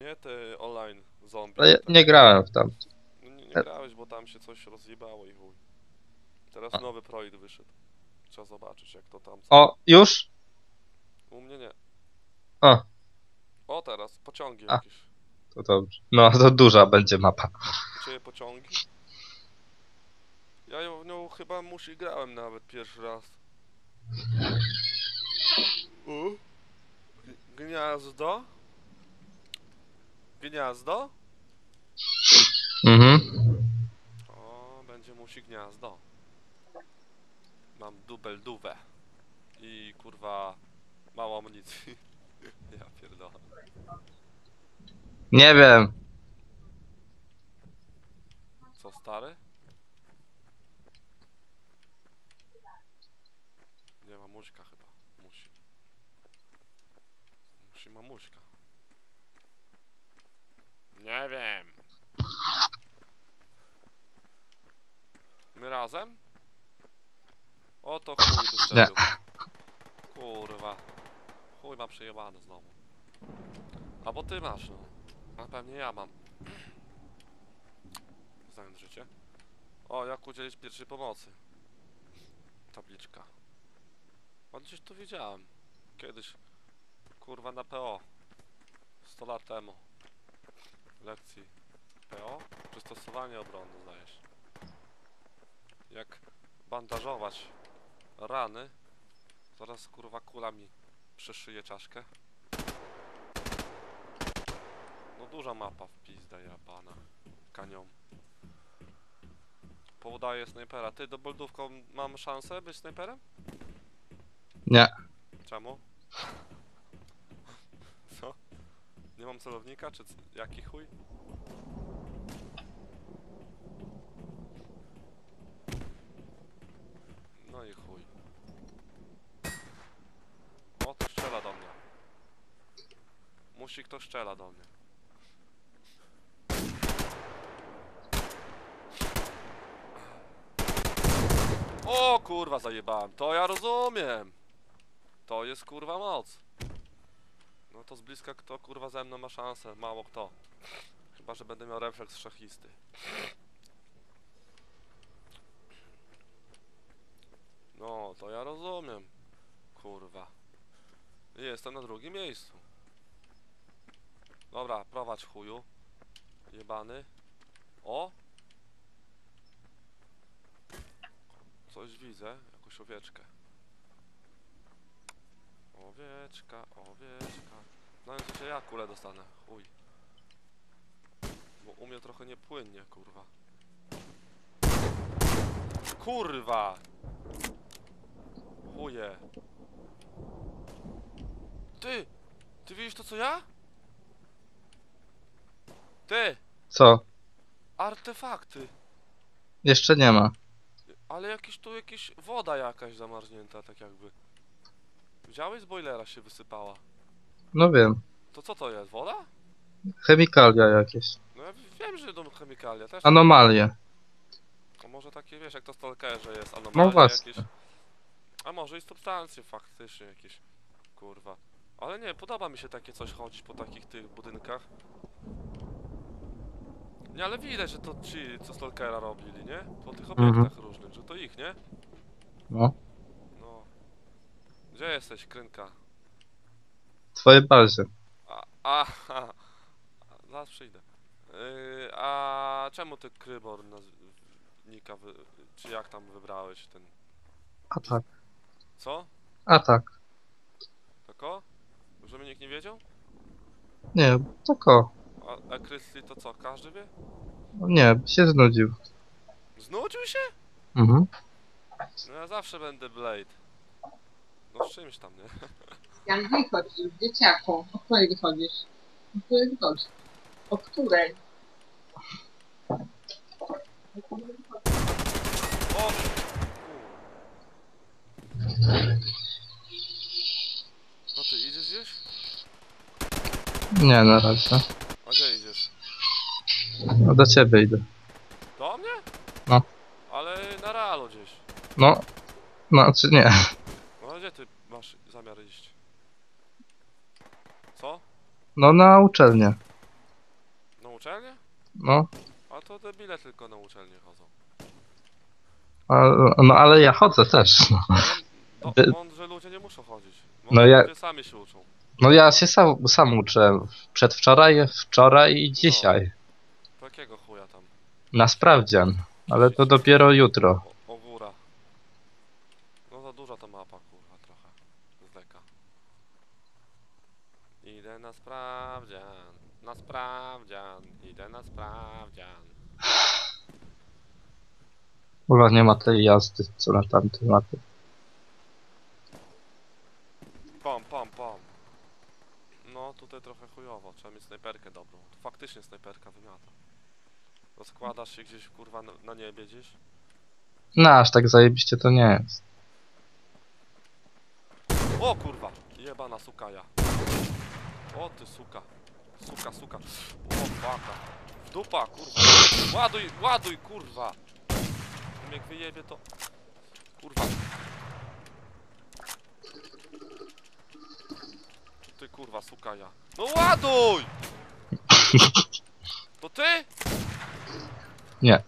Nie te online zombie. Ale ja Tak. nie grałem w tam. No nie grałeś, bo tam się coś rozjebało i chuj. Teraz nowy projekt wyszedł. Trzeba zobaczyć jak to tam. O, już? U mnie nie. O, O teraz, pociągi a, jakieś. to dobrze. No, to duża będzie mapa. U ciebie pociągi? Ja ją w nią chyba musi grałem nawet pierwszy raz. U? Gniazdo? Gniazdo? Mhm. O, będzie musi gniazdo. Mam dubel duwę. I kurwa mało amunicji. Ja pierdolę. Nie wiem. Co stary? Nie ma muśka chyba. Musi. Musi mamuśka. Nie wiem. My razem? O to chuj Nie. wystrzelił. Kurwa. Chuj ma przejebane znowu. Albo ty masz, no. A pewnie ja mam. Znając życie. O, jak udzielić pierwszej pomocy. Tabliczka. O, gdzieś tu widziałem. Kiedyś. Kurwa na PO. 100 lat temu. Lekcji PO? Przystosowanie obrony, zdaje się. Jak bandażować rany. Zaraz kurwa kula mi przeszyje czaszkę. No duża mapa w pizda jabana. Kanią. Podaję snajpera. Ty do boldówką mam szansę być snajperem? Nie. Czemu? Co? Nie mam celownika? Czy jaki chuj? No i chuj. O, to strzela do mnie. Musi ktoś strzela do mnie. O kurwa zajebałem. To ja rozumiem. To jest kurwa moc. No to z bliska kto kurwa ze mną ma szansę. Mało kto. Chyba, że będę miał refleks szachisty. No, to ja rozumiem. Kurwa. Jestem na drugim miejscu. Dobra, prowadź chuju. Jebany. O! Coś widzę. Jakąś owieczkę. Owieczka, owieczka. No i się ja kulę dostanę. Chuj. Bo u mnie trochę niepłynnie, kurwa. Kurwa! Chuje. Ty! Ty widzisz to co ja? Ty! Co? Artefakty! Jeszcze nie ma. Ale jakieś woda jakaś zamarznięta, tak jakby. Widziałeś? Z boilera się wysypała. No wiem. To co to jest? Woda? Chemikalia jakieś. No ja wiem, że idą chemikalia, też tak. Anomalie. A może takie, wiesz, jak to w Stalkerze jest No anomalie właśnie. jakieś. A może i substancje faktycznie jakieś. Kurwa. Ale nie, podoba mi się takie coś chodzić po takich tych budynkach. Nie, ale widać, że to ci, co Stalkera robili, nie? Po tych obiektach różnych, że to ich, nie? No. No. Gdzie jesteś, Krynka? W twojej bazie. Aha. Zaraz przyjdę. A czemu ty Krybor nika czy jak tam wybrałeś ten... Atak. Co? Atak. Tako? Żeby nikt nie wiedział? Nie, tako. A Krysli to co, każdy wie? No nie, by się znudził. Znudził się? Mhm. No ja zawsze będę Blade. No z czymś tam, nie? Jan, wychodzisz, dzieciaku. O której wychodzisz? O której wychodzisz? O której? O! No ty idziesz gdzieś? Nie, na razie. A gdzie idziesz? No do ciebie idę. Do mnie? No. Ale na realu gdzieś. No. No, czy nie? No a gdzie ty masz zamiar iść? Co? No na uczelnię. uczelnię? No, A to debile tylko na uczelnię chodzą. no ale ja chodzę też. No, Mądrzy ludzie nie muszą chodzić. No Mądrzy ja- ludzie sami się uczą. no ja się sam uczę. Przedwczoraj, wczoraj i No. dzisiaj. To jakiego chuja tam? Na sprawdzian. Ale to dopiero jutro. O góra. No za duża ta mapa, kurwa, trochę. Z deka. Idę na sprawdzian. Na sprawdzian. Idę na sprawdzian. Chyba nie ma tej jazdy, co na tamtym mapie. Pom, pom, pom. No tutaj trochę chujowo. Trzeba mieć snajperkę dobrą. To faktycznie snajperka wymiata. Rozkładasz się gdzieś, kurwa, na niebie gdzieś. No aż tak zajebiście to nie jest. O kurwa! Jebana sukaja. O ty suka. Suka. O faka. W dupa, kurwa. Ładuj, kurwa. Jak wyjebie to... Kurwa. Ty kurwa, sukaja. No ładuj! To ty? Nie.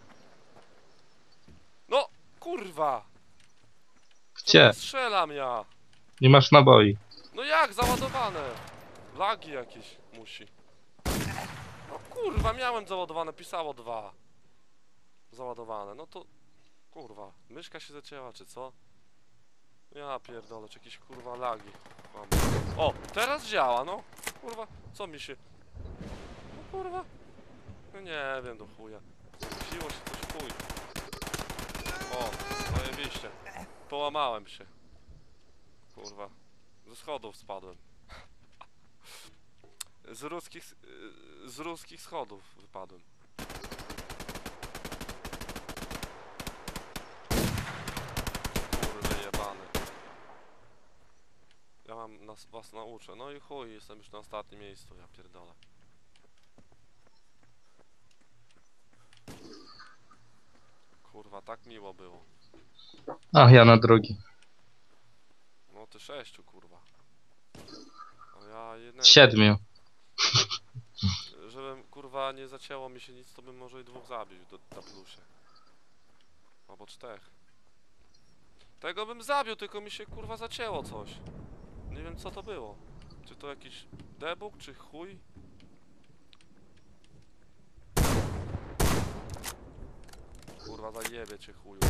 No, kurwa. Gdzie? Strzelam ja. Nie masz naboi. No jak, załadowane? Lagi jakieś musi. No kurwa, miałem załadowane, pisało 2. Załadowane, no to... Kurwa, myszka się zacięła, czy co? Ja pierdolę, czy jakieś kurwa lagi mam. O, teraz działa, no. Kurwa, co mi się... No kurwa. No nie wiem, do chuja. Siło się coś chuj. O, zajebiście. Połamałem się. Kurwa. Ze schodów spadłem. Z ruskich schodów wypadłem. Kurde jebany. Ja mam was nauczę. No i chuj, jestem już na ostatnim miejscu, ja pierdolę. Kurwa, tak miło było. Ach, ja na drugi. No ty 6, kurwa. A ja jednego. 7. Żebym kurwa nie zacięło mi się nic, to bym może i 2 zabił na plusie. Albo 4. Tego bym zabił, tylko mi się kurwa zacięło coś. Nie wiem co to było. Czy to jakiś debug, czy chuj? Kurwa zajebie cię chuju.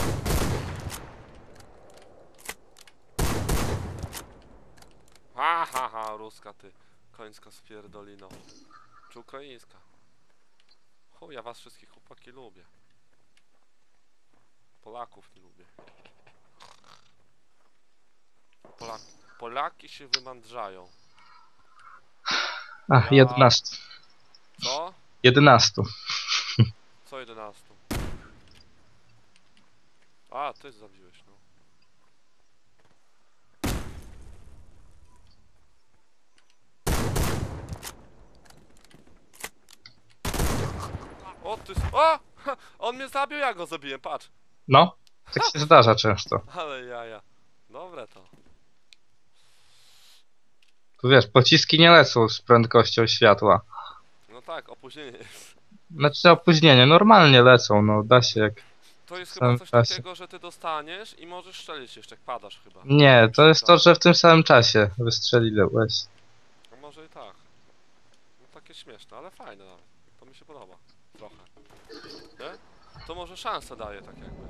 Ha, ruska ty. Końska spierdolino. Czy ukraińska? Chuj, ja was wszystkich chłopaki lubię. Polaków nie lubię. Polaki się wymądrzają. Ach, Ja- 11. Co? 11. Co 11? A, ty zabiłeś, no. O ty... O! On mnie zabił, ja go zabiłem, patrz. No, tak się zdarza często. Ale jaja. Dobre to. Tu wiesz, pociski nie lecą z prędkością światła. No tak, opóźnienie jest. Znaczy opóźnienie, normalnie lecą, no da się jak... To jest W chyba samym coś czasie. takiego, że ty dostaniesz i możesz strzelić jeszcze, jak padasz chyba. Nie, to jest to, że w tym samym czasie wystrzeliłeś. No może i tak. No takie śmieszne, ale fajne nawet. To mi się podoba. Trochę. Nie? To może szansę daje tak jakby.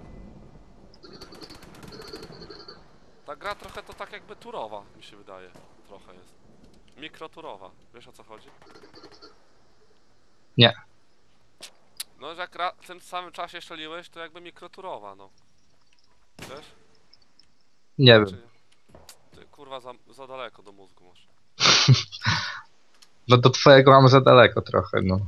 Ta gra trochę to tak jakby turowa, mi się wydaje. Trochę jest. Mikroturowa. Wiesz o co chodzi? Nie. No, że jak w tym samym czasie strzeliłeś, to jakby mikroturowa, no. Wiesz? Nie Czy wiem. nie? Ty kurwa za daleko do mózgu masz. No do twojego mam za daleko trochę, no.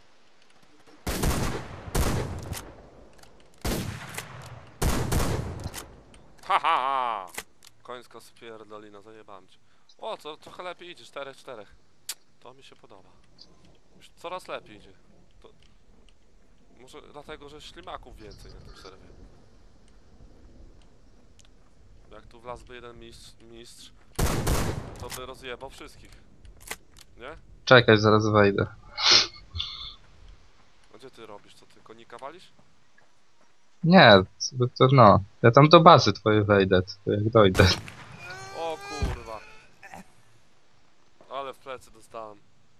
Haha! Końska spierdolina, zajebam cię. O, co trochę lepiej idzie, 4-4. To mi się podoba. Już coraz lepiej idzie. To... Może dlatego, że ślimaków więcej na tym serwie. Jak tu wlazłby jeden mistrz, to by rozjebał wszystkich. Nie? Czekaj, zaraz wejdę. gdzie ty robisz? Co ty, konika walisz? Nie, to no. Ja tam do bazy twojej wejdę, to jak dojdę. O kurwa. Ale w plecy dostałem.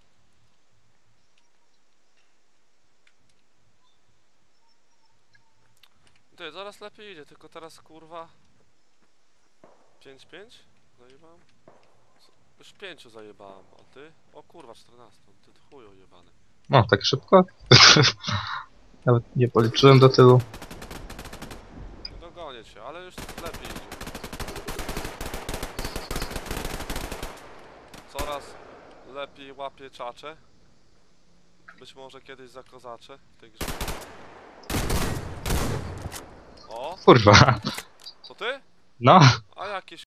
Ty, zaraz lepiej idzie, tylko teraz kurwa 5-5? Zajebałem? Już 5 zajebałem, a ty? O kurwa 14, ty chujo jebany. No, tak szybko? Nawet nie policzyłem do tyłu. Nie dogonię cię, ale już lepiej idzie. Coraz lepiej łapię czacze. Być może kiedyś zakozaczę w tej grze. O, Kurwa. to ty? No. A jakieś